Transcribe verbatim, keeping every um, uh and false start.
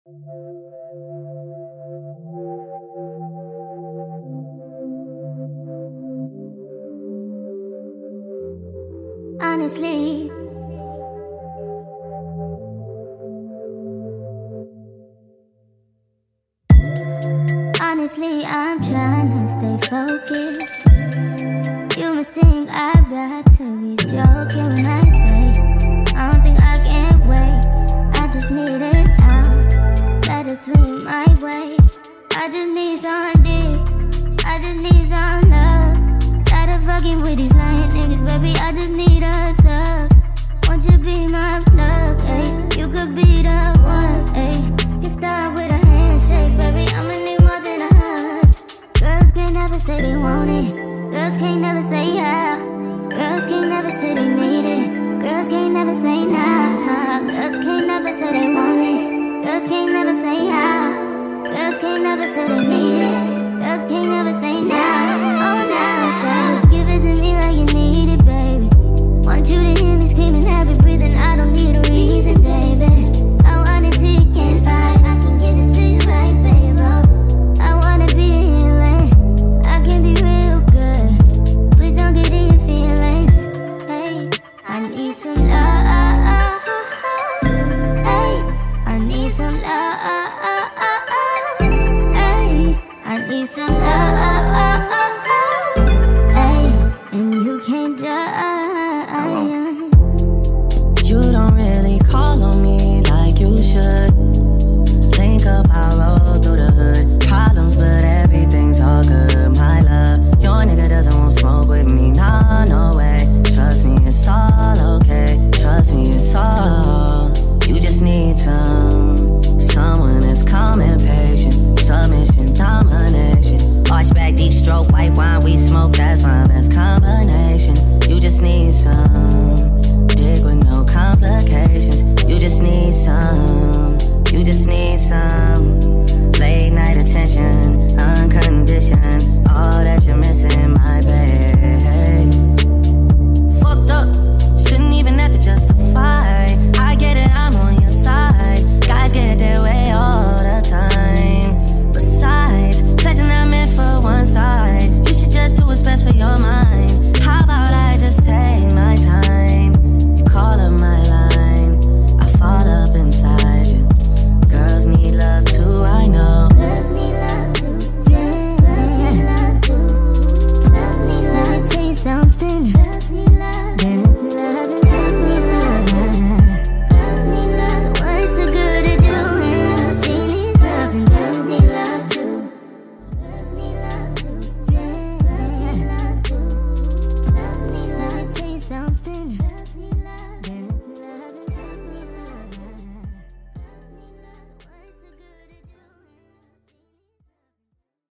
Honestly, honestly, I'm trying to stay focused. You must think I got to be joking when I say I don't think I can wait. I just need it now. Let it swing my way. I just need some dick. I just need some love. Tired of fucking with these lying niggas, baby. I just need a thug. Won't you be my plug, ayy? You could be the one, ayy. Get started with a handshake, baby. I'ma need more than a hug. Girls can't never say they want it. Girls can't never say yeah. Girls can't never say they need it. Girls can't never say nah. Girls can't never say they want it. Girls can't never say yeah. Girls can't never say they need it. Girls can't never say nah. Oh nah, give it to me like you need it, baby. Want you to hear me screaming, heavy breathing. I don't need a reason, baby. I want it till you can't fight. I can give it to you right, baby. I wanna be in your lane. I can be real good. Please don't get in your feelings. Hey, I need some love. Hey, I need some love. Hey, I need some love. Hey, and you can't judge. You don't really call on me like you should. Think about roll through the hood. Problems, but everything's all good, my love. Your nigga doesn't want smoke with me, nah, no way. Trust me, it's all okay. Trust me, it's all. You just need some. Someone that's calm and patient. Submission, domination. Arch back, deep stroke, white wine, we smoke. That's my best combination. You just need some. Dig with no complications. You just need some. You just need some. Late night attention, unconditioned.